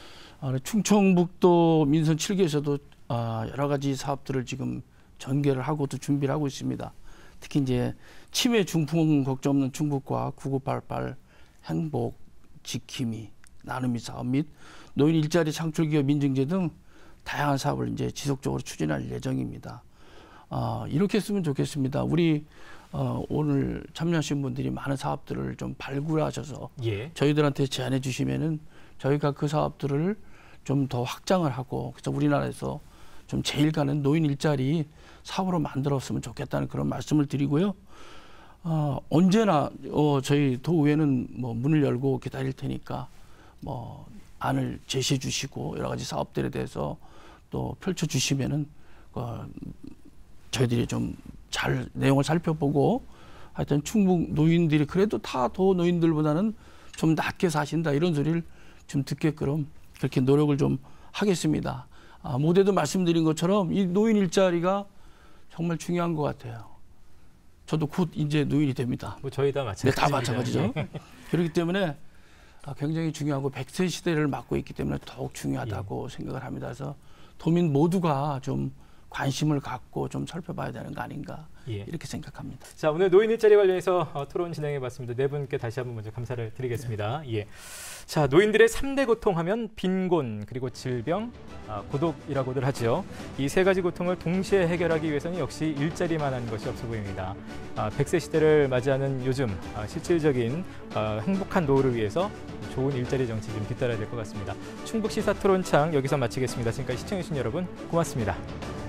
충청북도 민선 7기에서도 여러 가지 사업들을 지금 전개를 하고 또 준비를 하고 있습니다. 특히 이제 치매 중풍 걱정 없는 충북과 9988 행복 지킴이 나눔이 사업 및 노인 일자리 창출 기업 인증제 등 다양한 사업을 이제 지속적으로 추진할 예정입니다. 이렇게 했으면 좋겠습니다. 우리 오늘 참여하신 분들이 많은 사업들을 좀 발굴하셔서 예. 저희들한테 제안해 주시면은 저희가 그 사업들을 좀 더 확장을 하고 그래서 우리나라에서 좀 제일 가는 노인 일자리 사업으로 만들었으면 좋겠다는 그런 말씀을 드리고요. 언제나 저희 도의회는 뭐 문을 열고 기다릴 테니까 뭐 안을 제시해 주시고 여러 가지 사업들에 대해서 또 펼쳐 주시면은 저희들이 좀 잘 내용을 살펴보고 하여튼 충북 노인들이 그래도 다 도 노인들보다는 좀 낫게 사신다 이런 소리를 좀 듣게끔 그렇게 노력을 좀 하겠습니다. 모두에도 말씀드린 것처럼 이 노인 일자리가 정말 중요한 것 같아요. 저도 곧 이제 노인이 됩니다. 뭐 저희 다 네, 마찬가지입니다. 다 마찬가지죠. 예. 그렇기 때문에 굉장히 중요하고 100세 시대를 맞고 있기 때문에 더욱 중요하다고 생각을 합니다. 그래서 도민 모두가 좀 관심을 갖고 좀 살펴봐야 되는 거 아닌가 예. 이렇게 생각합니다. 자, 오늘 노인 일자리 관련해서 토론 진행해봤습니다. 네 분께 다시 한번 먼저 감사를 드리겠습니다. 예. 자, 노인들의 3대 고통하면 빈곤 그리고 질병, 고독이라고들 하죠. 이 세 가지 고통을 동시에 해결하기 위해서는 역시 일자리만한 것이 없어 보입니다. 100세 시대를 맞이하는 요즘 실질적인 행복한 노후를 위해서 좋은 일자리 정치 좀 뒤따라야 될 것 같습니다. 충북 시사 토론창 여기서 마치겠습니다. 지금까지 시청해주신 여러분 고맙습니다.